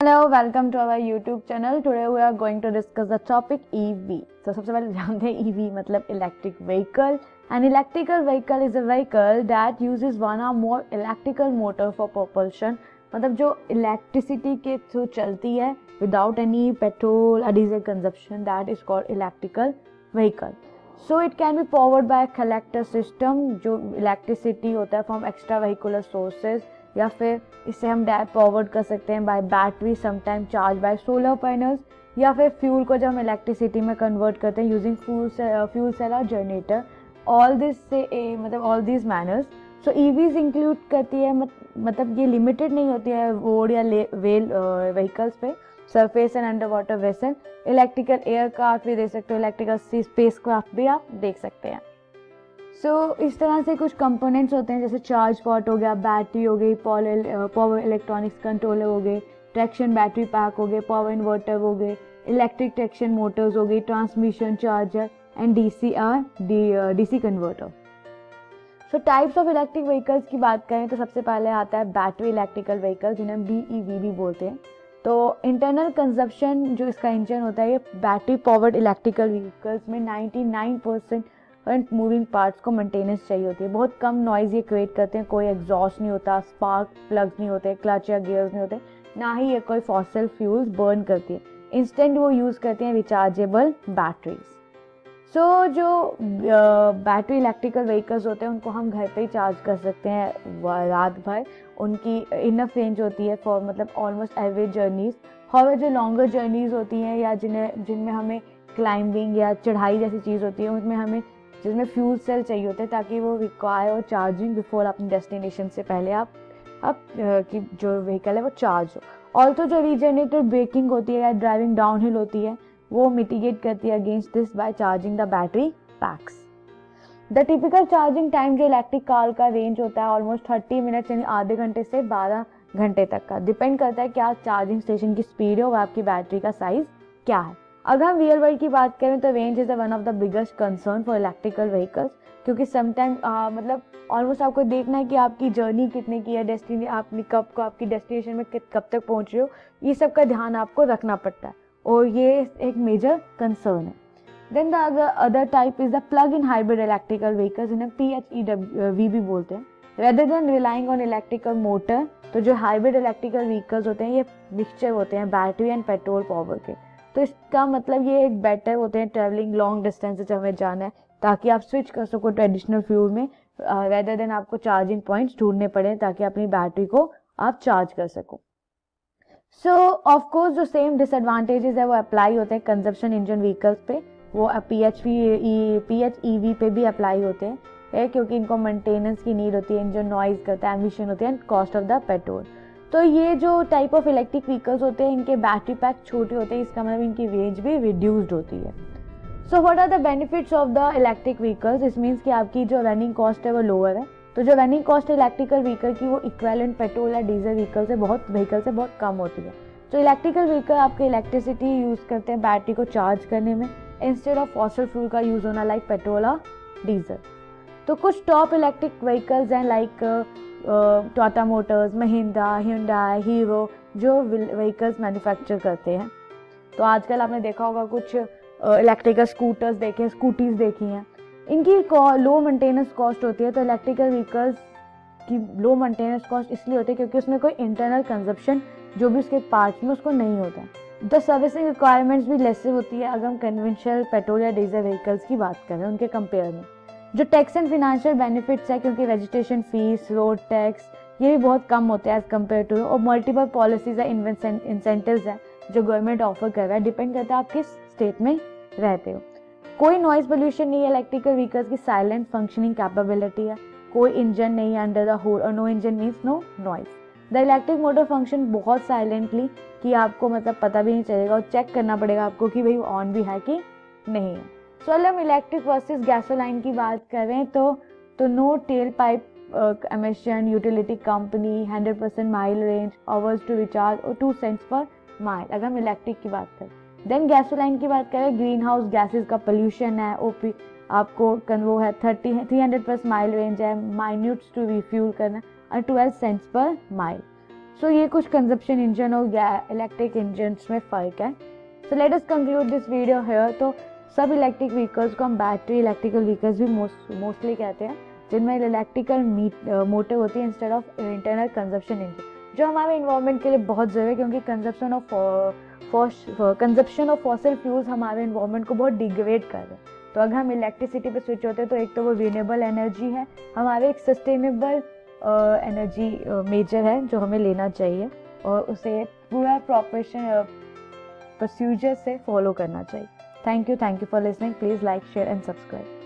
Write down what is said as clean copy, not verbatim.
Hello, welcome to our YouTube channel. Today we are going to discuss the topic EV. So सबसे पहले जानते हैं EV मतलब electric vehicle. An electrical vehicle is a vehicle that uses one or more electrical motor for propulsion. मतलब जो electricity के through चलती है without any petrol or diesel consumption, that is called electrical vehicle. So it can be powered by a collector system जो electricity होता है from extra vehicular sources, या फिर इससे हम पावर्ड कर सकते हैं by battery, sometime charge by solar panels, या फिर फ्यूल को जब हम इलेक्ट्रिसिटी में कन्वर्ट करते हैं यूजिंग फ्यूल सेल और जनरेटर. ऑल दिस से मतलब all this manners. So EVs include करती है मतलब ये लिमिटेड नहीं होती है रोड या वेल व्हीकल्स पे. Surface and underwater vessel, electrical aircraft भी देख सकते हो, इलेक्ट्रिकल स्पेस क्राफ्ट भी आप देख सकते हैं. इस तरह से कुछ कंपोनेंट्स होते हैं जैसे चार्ज पॉट हो गया, बैटरी हो गई, पावर इलेक्ट्रॉनिक्स कंट्रोलर हो गए, ट्रैक्शन बैटरी पैक हो गए, पावर इन्वर्टर हो गए, इलेक्ट्रिक ट्रैक्शन मोटर्स हो गई, transmission charger and DC converter. Types of electric vehicles की बात करें तो सबसे पहले आता है बैटरी इलेक्ट्रिकल व्हीकल जिन्हें BEV भी बोलते हैं. तो इंटरनल कंजप्शन जो इसका इंजन होता है ये बैटरी पावर्ड इलेक्ट्रिकल व्हीकल्स में 99% करंट मूविंग पार्ट्स को मेंटेनेंस चाहिए होती है. बहुत कम नॉइज ये क्रिएट करते हैं, कोई एग्जॉस्ट नहीं होता, स्पार्क प्लग्स नहीं होते, क्लच या गियर्स नहीं होते, ना ही ये कोई फॉसिल फ्यूल्स बर्न करती है. इंस्टेंट वो यूज़ करती हैं रिचार्जेबल बैटरीज. जो बैटरी इलेक्ट्रिकल व्हीकल्स होते हैं उनको हम घर पे ही चार्ज कर सकते हैं रात भर. उनकी इनफ रेंज होती है फॉर मतलब ऑलमोस्ट एवरेज जर्नीज. और जो लॉन्गर जर्नीज होती हैं या जिनमें हमें क्लाइंबिंग या चढ़ाई जैसी चीज़ होती है उसमें हमें जिसमें फ्यूल सेल चाहिए होते हैं ताकि वो रिक्वायर और चार्जिंग बिफोर अपने डेस्टिनेशन से पहले आप की जो व्हीकल है वो चार्ज हो. ऑल्सो जो रीजनरेटेड ब्रेकिंग होती है या ड्राइविंग डाउनहिल होती है वो मिटिगेट करती है against this by charging the battery packs. The typical charging time जो इलेक्ट्रिक कार का रेंज होता है ऑलमोस्ट 30 मिनट्स यानी आधे घंटे से 12 घंटे तक का. डिपेंड करता है क्या चार्जिंग स्टेशन की स्पीड है और आपकी बैटरी का साइज क्या है. अगर हम रियल वर्ल्ड की बात करें तो range is one of the biggest concern for electrical vehicles, क्योंकि समटाइम मतलब ऑलमोस्ट आपको देखना है कि आपकी जर्नी कितने की है, डेस्टिनी आपने कब को आपकी डेस्टिनेशन में कब तक पहुंच रहे हो, ये सब का ध्यान आपको रखना पड़ता है और ये एक मेजर कंसर्न है. Then the other type is the plug in hybrid electrical vehicles जिन्हें PHEV भी बोलते हैं. Rather than relying on electrical motor, तो जो हाइब्रिड इलेक्ट्रिकल व्हीकल्स होते हैं ये मिक्सचर होते हैं बैटरी एंड पेट्रोल पावर के. तो इसका मतलब ये एक बेटर होते हैं ट्रैवलिंग लॉन्ग डिस्टेंस जब हमें जाना है ताकि आप स्विच कर सको ट्रेडिशनल फ्यूल में रेदर देन आपको चार्जिंग पॉइंट्स ढूंढने पड़े ताकि अपनी बैटरी को आप चार्ज कर सको. ऑफ कोर्स जो सेम डिसएडवांटेजेस है वो अप्लाई होते हैं कंजप्शन इंजन व्हीकल्स पे, वो PHEV पे भी अप्लाई होते हैं क्योंकि इनको मेंटेनेंस की नीड होती है, इंजन नॉइज करता है, एमिशन होती है, कॉस्ट ऑफ द पेट्रोल. तो ये जो टाइप ऑफ इलेक्ट्रिक व्हीकल्स होते हैं इनके बैटरी पैक छोटे होते हैं, इसका मतलब इनकी रेंज भी रिड्यूस्ड होती है. So what are the benefits of the electric vehicles. इस मीन्स कि आपकी जो रनिंग कॉस्ट है वो लोअर है. तो जो रनिंग कॉस्ट है इलेक्ट्रिकल व्हीकल की वो इक्विवेलेंट पेट्रोल या डीजल व्हीकल से बहुत कम होती है. तो इलेक्ट्रिकल व्हीकल आपके इलेक्ट्रिसिटी यूज़ करते हैं बैटरी को चार्ज करने में इंस्टेड ऑफ फॉसिल फ्यूल का यूज़ होना लाइक पेट्रोल और डीजल. तो कुछ टॉप इलेक्ट्रिक व्हीकल्स हैं like Tata Motors, Mahindra, Hyundai, Hero जो व्हीकल्स मैन्युफैक्चर करते हैं. तो आजकल आपने देखा होगा कुछ इलेक्ट्रिकल स्कूटर्स देखे, स्कूटीज़ देखी हैं, इनकी लो मेंटेनेंस कॉस्ट होती है. तो इलेक्ट्रिकल व्हीकल्स की लो मेंटेनेंस कॉस्ट इसलिए होती है क्योंकि उसमें कोई इंटरनल कंजप्शन जो भी उसके पार्ट्स में उसको नहीं होता. द सर्विसिंग रिक्वायरमेंट्स भी लेस होती है अगर हम कन्वेंशनल पेट्रोल या डीजल व्हीकल्स की बात करें उनके कंपेयर में. जो टैक्स एंड फाइनेंशियल बेनिफिट्स है क्योंकि रजिस्ट्रेशन फीस, रोड टैक्स ये भी बहुत कम होते हैं एज कम्पेयर टू, और मल्टीपल पॉलिसीज है, इंसेंटिव्स है जो गवर्नमेंट ऑफर कर रहा है. डिपेंड करता है आप किस स्टेट में रहते हो. कोई नॉइज पोल्यूशन नहीं है इलेक्ट्रिकल व्हीकल्स की, साइलेंट फंक्शनिंग कैपेबिलिटी है, कोई इंजन नहीं है अंडर द हुड और no engine means no noise. The electric motor function बहुत साइलेंटली कि आपको मतलब पता भी नहीं चलेगा और चेक करना पड़ेगा आपको कि भाई ऑन भी है कि नहीं है. चलो हम इलेक्ट्रिक वर्सेस गैसोलाइन की बात करें तो no tailpipe emission, utility company, 100% mile range, hours to recharge और 2 सेंट्स पर माइल अगर हम इलेक्ट्रिक की बात करें. देन गैसोलाइन की बात करें, ग्रीन हाउस गैसेज का पोल्यूशन है, ओपी आपको वो है 300+ माइल रेंज है, माइन्यूट्स टू रिफ्यूल करना और 12 सेंट्स पर माइल. सो ये कुछ कंजप्शन इंजन और इलेक्ट्रिक इंजन में फ़र्क है. So let us conclude this video here. तो सब इलेक्ट्रिक व्हीकल्स को हम बैटरी इलेक्ट्रिकल व्हीकल्स भी मोस्टली कहते हैं, जिनमें इलेक्ट्रिकल मोटर होती है instead of internal consumption engine, जो हमारे इन्वायरमेंट के लिए बहुत ज़रूरी है, क्योंकि कंजप्शन ऑफ फॉसिल फ्यूल्स हमारे इन्वायरमेंट को बहुत डिग्रेड कर रहे हैं. तो अगर हम इलेक्ट्रिसिटी पे स्विच होते हैं तो एक तो वो रिन्यूएबल एनर्जी है, हमारे एक सस्टेनेबल एनर्जी मेजर है जो हमें लेना चाहिए और उसे पूरा प्रोसीजर से फॉलो करना चाहिए. Thank you for listening. Please like, share and subscribe.